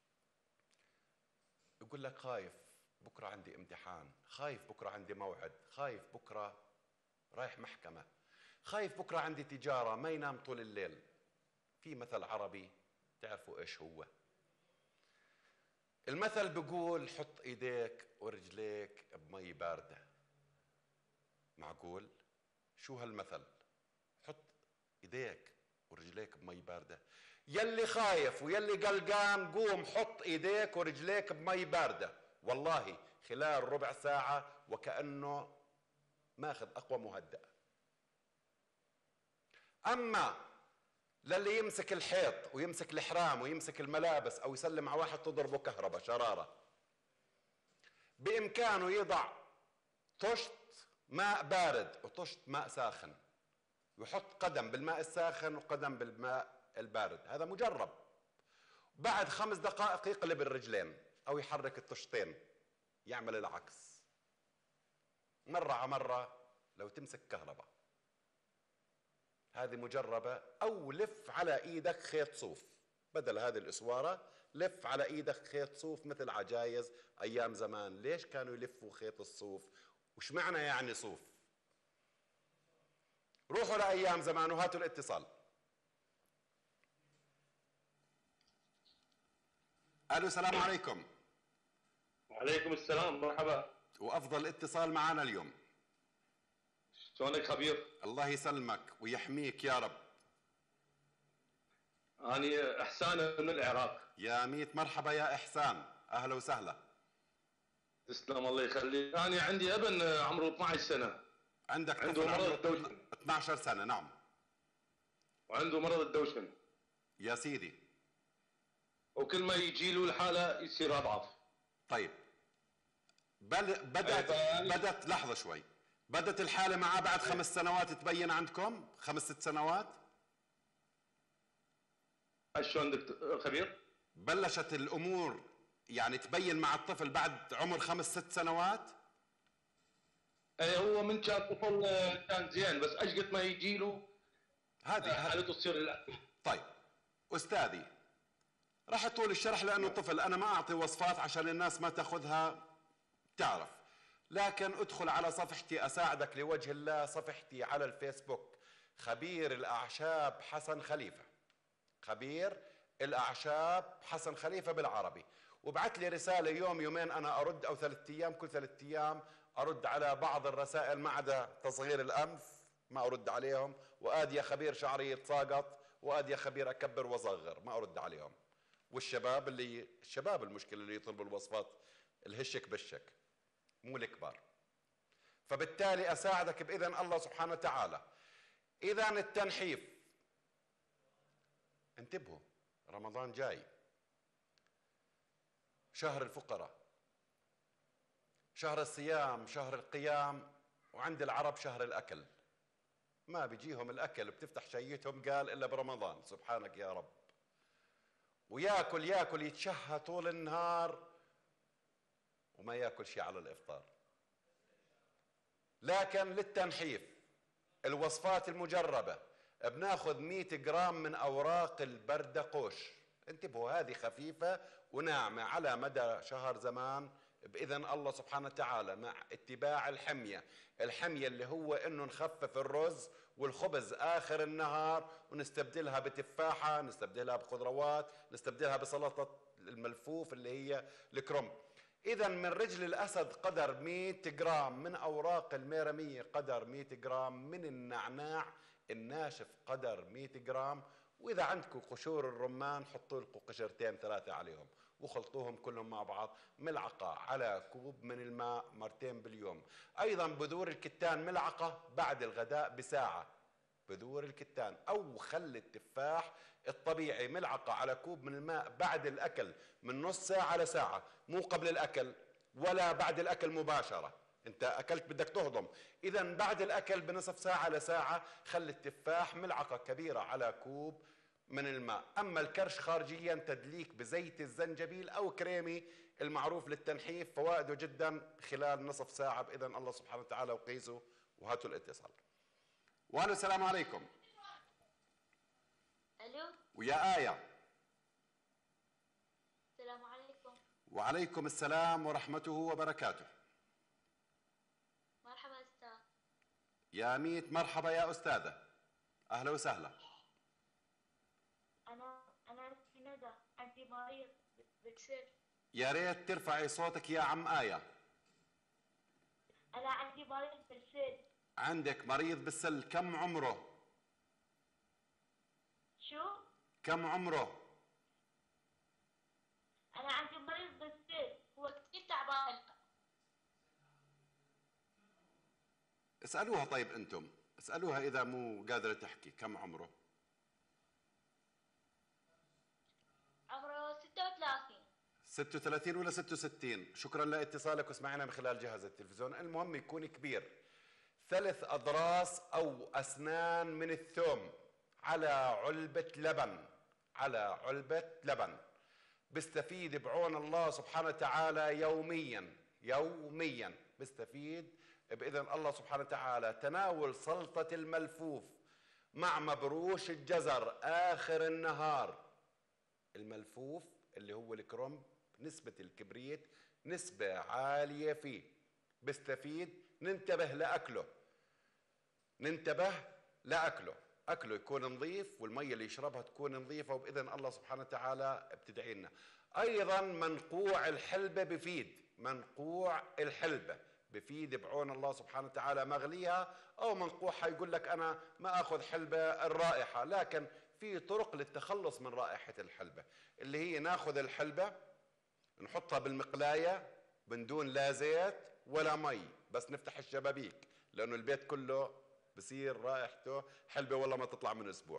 يقول لك خايف بكرة عندي امتحان، خايف بكرة عندي موعد، خايف بكرة رايح محكمة، خايف بكرة عندي تجارة، ما ينام طول الليل. في مثل عربي تعرفوا إيش هو؟ المثل بيقول حط ايديك ورجليك بمي باردة. معقول؟ شو هالمثل؟ حط ايديك ورجليك بمي باردة. يلي خايف ويلي قلقان قوم حط ايديك ورجليك بمي باردة، والله خلال ربع ساعة وكأنه ماخذ اقوى مهدئ. اما للي يمسك الحيط ويمسك الحرام ويمسك الملابس او يسلم على واحد تضربه كهرباء شرارة، بامكانه يضع طشت ماء بارد وطشت ماء ساخن، ويحط قدم بالماء الساخن وقدم بالماء البارد، هذا مجرب. بعد 5 دقائق يقلب الرجلين او يحرك الطشتين، يعمل العكس مرة على مرة. لو تمسك كهرباء هذه مجربة. أو لف على إيدك خيط صوف، بدل هذه الإسوارة لف على إيدك خيط صوف مثل عجايز أيام زمان. ليش كانوا يلفوا خيط الصوف؟ وش معنى يعني صوف؟ روحوا لأيام زمان وهاتوا الاتصال. ألو، السلام عليكم. وعليكم السلام، مرحبا. وأفضل اتصال معنا اليوم. شلونك خبير؟ الله يسلمك ويحميك يا رب. أنا إحسان من العراق. يا ميت مرحبا يا إحسان، أهلا وسهلا. تسلم الله يخليك. أنا عندي ابن عمره 12 سنة. عندك عنده مرض الدوشن. 12 سنة، نعم. وعنده مرض الدوشن يا سيدي. وكل ما يجي له الحالة يصير أضعف. طيب بدأت لحظة شوي، بدت الحالة معاه بعد 5 سنوات تبين عندكم؟ 5-6 سنوات؟ شلون دكتور خبير؟ بلشت الأمور يعني تبين مع الطفل بعد عمر 5-6 سنوات؟ اي هو من كان طفل كان زين، بس ايش قد ما يجي له هذه حالته تصير. طيب أستاذي راح طول الشرح لأنه طفل، أنا ما أعطي وصفات عشان الناس ما تأخذها تعرف، لكن ادخل على صفحتي أساعدك لوجه الله، صفحتي على الفيسبوك خبير الأعشاب حسن خليفة، خبير الأعشاب حسن خليفة بالعربي، وابعث لي رسالة يوم يومين أنا أرد، أو 3 أيام، كل 3 أيام أرد على بعض الرسائل ما عدا تصغير الأنف ما أرد عليهم، وآد يا خبير شعري يتساقط، وآد يا خبير أكبر وأصغر ما أرد عليهم. والشباب الشباب المشكلة اللي يطلبوا الوصفات الهشك بالشك مو الكبار. فبالتالي أساعدك بإذن الله سبحانه وتعالى. إذا التنحيف، انتبهوا رمضان جاي، شهر الفقراء، شهر الصيام، شهر القيام، وعند العرب شهر الأكل. ما بيجيهم الأكل بتفتح شيتهم قال إلا برمضان، سبحانك يا رب. وياكل ياكل يتشهى طول النهار وما ياكل شيء على الإفطار. لكن للتنحيف الوصفات المجربة بناخذ 100 جرام من أوراق البردقوش، انتبهوا هذه خفيفة وناعمة على مدى شهر زمان بإذن الله سبحانه وتعالى، مع اتباع الحمية اللي هو إنه نخفف الرز والخبز آخر النهار ونستبدلها بتفاحة، نستبدلها بخضروات، نستبدلها بسلطة الملفوف اللي هي الكرنب. إذا من رجل الأسد قدر 100 جرام، من أوراق الميرمية قدر 100 جرام، من النعناع الناشف قدر 100 جرام، وإذا عندكم قشور الرمان حطوا لكم قشرتين 3 عليهم وخلطوهم كلهم مع بعض، ملعقة على كوب من الماء مرتين باليوم. أيضا بذور الكتان ملعقة بعد الغداء بساعة، بذور الكتان، أو خل التفاح الطبيعي ملعقة على كوب من الماء بعد الأكل من نص ساعة لساعة، مو قبل الأكل ولا بعد الأكل مباشرة، أنت أكلت بدك تهضم، إذا بعد الأكل بنصف ساعة لساعة خل التفاح ملعقة كبيرة على كوب من الماء. أما الكرش خارجيا تدليك بزيت الزنجبيل أو كريمي المعروف للتنحيف، فوائده جدا خلال نصف ساعة بإذن الله سبحانه وتعالى. وقيسوا وهاتوا الاتصال. والو السلام عليكم. الو ويا آية. السلام عليكم. وعليكم السلام ورحمته وبركاته. مرحبا استاذ. يا ميت مرحبا يا أستاذة، أهلا وسهلا. انا اسمي ندى، عندي مريض بالسل. يا ريت ترفعي صوتك يا عم آية. انا عندي مريض بالسل. عندك مريض بالسل، كم عمره؟ شو؟ كم عمره؟ انا عندي مريض بالسل، هو كثير تعبان. اسألوها طيب أنتم، اسألوها إذا مو قادرة تحكي كم عمره. عمره 36. 36 ولا 66؟ شكرا لاتصالك واسمعنا من خلال جهاز التلفزيون. المهم يكون كبير، 3 أضراس أو أسنان من الثوم على علبة لبن، على علبة لبن. بيستفيد بعون الله سبحانه وتعالى يوميا بيستفيد بإذن الله سبحانه وتعالى. تناول سلطة الملفوف مع مبروش الجزر آخر النهار. الملفوف اللي هو الكرنب نسبة الكبريت نسبة عالية فيه، بيستفيد. ننتبه لأكله، أكله يكون نظيف، والمية اللي يشربها تكون نظيفة، وبإذن الله سبحانه وتعالى بتدعي لنا. أيضا منقوع الحلبة بفيد بعون الله سبحانه وتعالى. مغليها أو منقوعها، يقول لك أنا ما أخذ حلبة الرائحة، لكن في طرق للتخلص من رائحة الحلبة، اللي هي ناخذ الحلبة نحطها بالمقلاية من دون لا زيت ولا مي، بس نفتح الشبابيك، لأنه البيت كله بصير رائحته حلبة والله ما تطلع من أسبوع.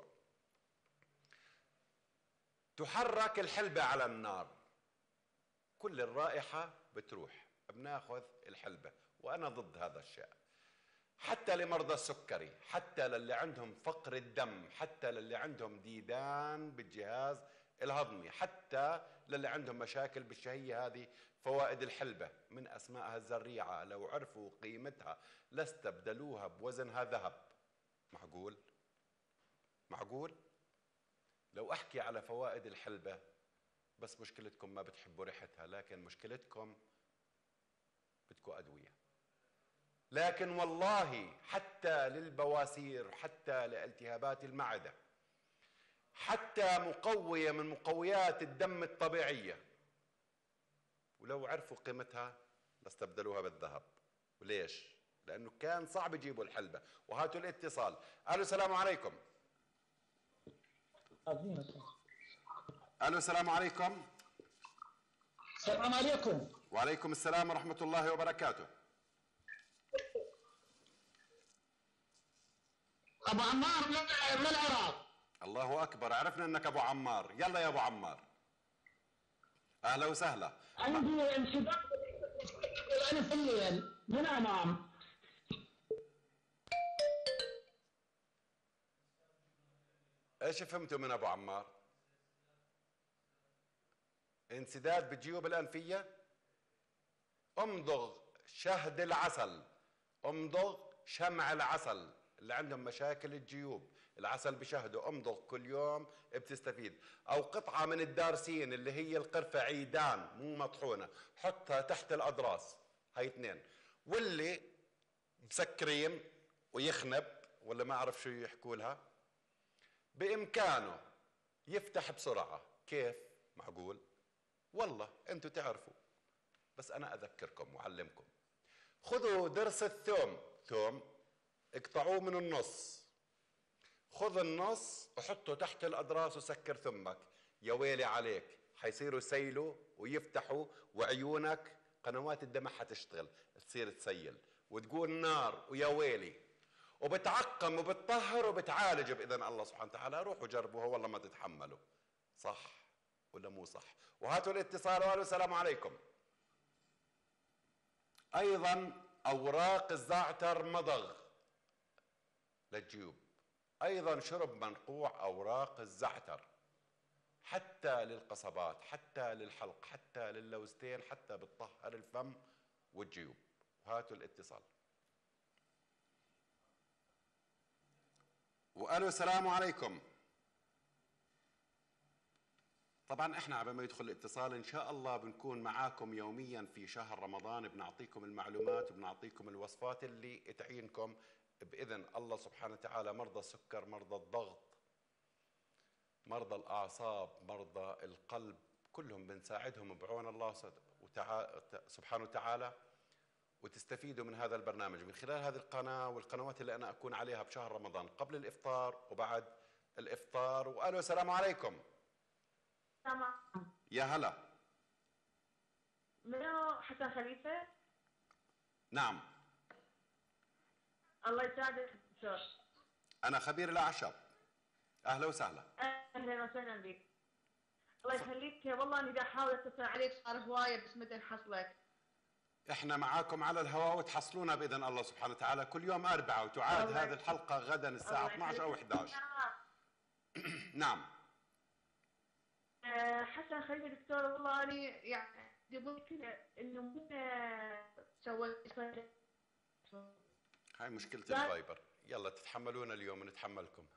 تحرك الحلبة على النار، كل الرائحة بتروح، بناخذ الحلبة. وأنا ضد هذا الشيء، حتى لمرضى السكري، حتى للي عندهم فقر الدم، حتى للي عندهم ديدان بالجهاز الهضمي، حتى للي عندهم مشاكل بالشهية. هذه فوائد الحلبة، من أسمائها الزريعة، لو عرفوا قيمتها لاستبدلوها بوزنها ذهب. معقول؟ لو أحكي على فوائد الحلبة، بس مشكلتكم ما بتحبوا ريحتها، لكن مشكلتكم بدكم أدوية. لكن والله حتى للبواسير، حتى لالتهابات المعدة، حتى مقوية من مقويات الدم الطبيعية، ولو عرفوا قيمتها لاستبدلوها بالذهب. وليش؟ لأنه كان صعب يجيبوا الحلبة. وهاتوا الاتصال. ألو السلام عليكم. ألو السلام عليكم. السلام عليكم. وعليكم السلام ورحمة الله وبركاته. ابو عمار من العراق. الله أكبر، عرفنا أنك أبو عمار. يلا يا أبو عمار، أهلا وسهلا. عندي انسداد الألف الليل من أمام. ايش فهمتوا من ابو عمار؟ انسداد بالجيوب الانفيه. امضغ شهد العسل، امضغ شمع العسل. اللي عندهم مشاكل الجيوب، العسل بشهده امضغ كل يوم بتستفيد. او قطعه من الدارسين اللي هي القرفه عيدان مو مطحونه، حطها تحت الاضراس. هاي 2. واللي مسكرين ويخنب ولا ما اعرف شو يحكوا لها، بإمكانه يفتح بسرعة. كيف؟ معقول؟ والله أنتوا تعرفوا، بس أنا أذكركم وأعلمكم. خذوا درس ثوم، اقطعوه من النص، خذ النص وحطه تحت الأضراس وسكر ثمك. يا ويلي عليك، حيصيروا يسيلوا ويفتحوا، وعيونك قنوات الدم حتشتغل، تصير تسيل وتقول نار ويا ويلي، وبتعقم وبتطهر وبتعالج بإذن الله سبحانه وتعالى. روحوا جربوها والله ما تتحملوا. صح ولا مو صح؟ وهاتوا الاتصال. وقالوا السلام عليكم. أيضا أوراق الزعتر مضغ للجيوب، أيضا شرب منقوع أوراق الزعتر حتى للقصبات، حتى للحلق، حتى للوزتين، حتى بتطهر الفم والجيوب. وهاتوا الاتصال. والو السلام عليكم. طبعا احنا قبل ما يدخل الاتصال ان شاء الله بنكون معاكم يوميا في شهر رمضان، بنعطيكم المعلومات وبنعطيكم الوصفات اللي تعينكم باذن الله سبحانه وتعالى. مرضى السكر، مرضى الضغط، مرضى الاعصاب، مرضى القلب، كلهم بنساعدهم بعون الله سبحانه وتعالى. وتستفيدوا من هذا البرنامج من خلال هذه القناه والقنوات اللي انا اكون عليها بشهر رمضان قبل الافطار وبعد الافطار. والو السلام عليكم. تمام. يا هلا. منو حسن خليفة؟ نعم. الله يسعدك دكتور. أنا خبير الأعشاب. أهلا وسهلا. أهلا وسهلا بك. الله يخليك، والله أنا بحاول أتصل عليك صار هواية بس متى نحصلك. إحنا معاكم على الهواء وتحصلونا بإذن الله سبحانه وتعالى كل يوم أربعة، وتعاد هذه الحلقة غدا الساعة 12 أو 11. نعم. حسن خليفة دكتور، والله أنا يعني يقول كذا إنه مو سويت هاي مشكلة الفايبر. يلا تتحملونا اليوم ونتحملكم.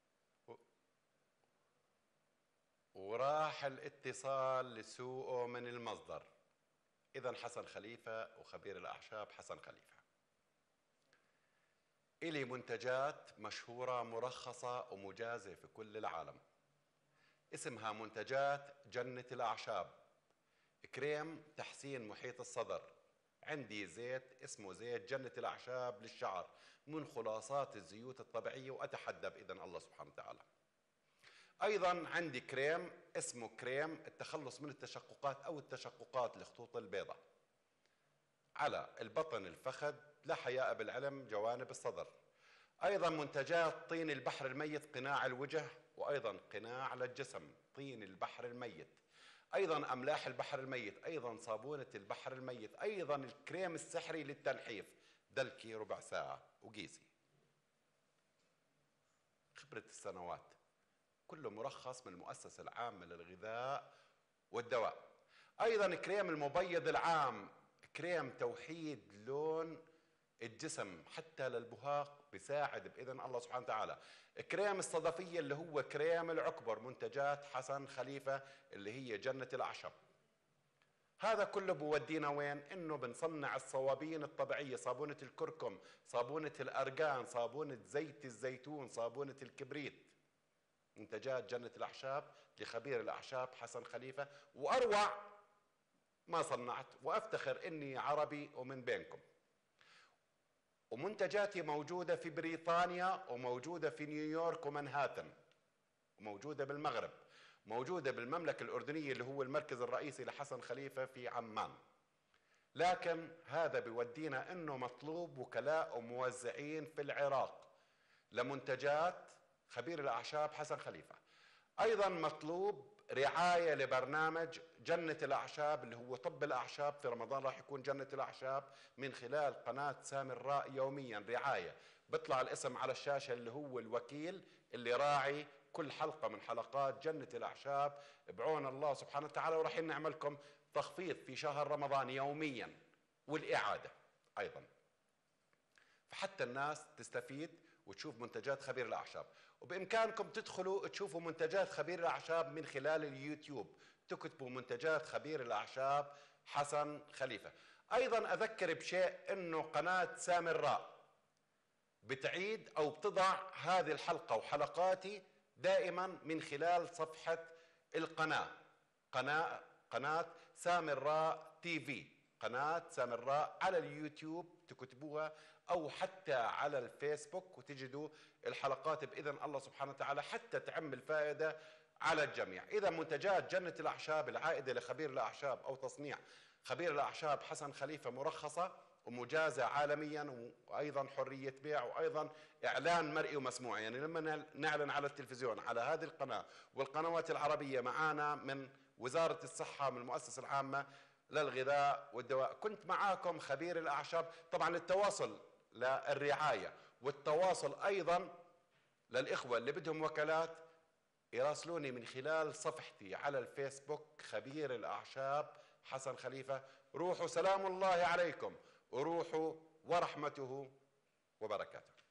وراح الاتصال لسوءه من المصدر. إذا حسن خليفة وخبير الأعشاب حسن خليفة. إلي منتجات مشهورة مرخصة ومجازة في كل العالم. اسمها منتجات جنة الأعشاب. كريم تحسين محيط الصدر. عندي زيت اسمه زيت جنة الأعشاب للشعر من خلاصات الزيوت الطبيعية، وأتحدى بإذن الله سبحانه وتعالى. أيضا عندي كريم اسمه كريم التخلص من التشققات أو التشققات الخطوط البيضاء على البطن، الفخذ، لا حياء بالعلم، جوانب الصدر. أيضا منتجات طين البحر الميت قناع الوجه، وأيضا قناع للجسم طين البحر الميت. أيضا أملاح البحر الميت، أيضا صابونة البحر الميت، أيضا الكريم السحري للتنحيف، دلكي ربع ساعة وقيسي. خبرة السنوات، كله مرخص من المؤسسة العامة للغذاء والدواء. أيضا كريم المبيض العام، كريم توحيد لون الجسم حتى للبهاق، بيساعد بإذن الله سبحانه وتعالى. كريم الصدفية اللي هو كريم العكبر، منتجات حسن خليفة اللي هي جنة الأعشاب. هذا كله بودينا وين؟ إنه بنصنع الصوابين الطبيعية، صابونة الكركم، صابونة الأرغان، صابونة زيت الزيتون، صابونة الكبريت. منتجات جنة الأعشاب لخبير الأعشاب حسن خليفة. وأروع ما صنعت، وأفتخر إني عربي ومن بينكم. ومنتجاتي موجودة في بريطانيا، وموجودة في نيويورك ومنهاتن، وموجودة بالمغرب، موجودة بالمملكة الأردنية اللي هو المركز الرئيسي لحسن خليفة في عمان. لكن هذا بيودينا إنه مطلوب وكلاء وموزعين في العراق لمنتجات خبير الأعشاب حسن خليفة. أيضا مطلوب رعاية لبرنامج جنة الأعشاب اللي هو طب الأعشاب. في رمضان راح يكون جنة الأعشاب من خلال قناة سامراء يوميا رعاية. بيطلع الاسم على الشاشة اللي هو الوكيل اللي راعي كل حلقة من حلقات جنة الأعشاب بعون الله سبحانه وتعالى. وراح نعملكم تخفيض في شهر رمضان يوميا، والإعادة أيضا، فحتى الناس تستفيد وتشوف منتجات خبير الأعشاب. وبإمكانكم تدخلوا تشوفوا منتجات خبير الأعشاب من خلال اليوتيوب، تكتبوا منتجات خبير الأعشاب حسن خليفة. أيضا أذكر بشيء، إنه قناة سامراء بتعيد أو بتضع هذه الحلقة وحلقاتي دائما من خلال صفحة القناة، قناة سامراء تي في، قناة سامراء على اليوتيوب تكتبوها، أو حتى على الفيسبوك وتجدوا الحلقات بإذن الله سبحانه وتعالى، حتى تعم الفائدة على الجميع. إذا منتجات جنة الأعشاب العائدة لخبير الأعشاب أو تصنيع خبير الأعشاب حسن خليفة مرخصة ومجازة عالميا، وأيضا حرية بيع، وأيضا إعلان مرئي ومسموع. يعني لما نعلن على التلفزيون على هذه القناة والقنوات العربية معانا من وزارة الصحة من المؤسسة العامة للغذاء والدواء. كنت معاكم خبير الأعشاب. طبعا التواصل للرعاية والتواصل أيضا للإخوة اللي بدهم وكالات، يراسلوني من خلال صفحتي على الفيسبوك خبير الأعشاب حسن خليفة. روحوا سلام الله عليكم وروحوا ورحمته وبركاته.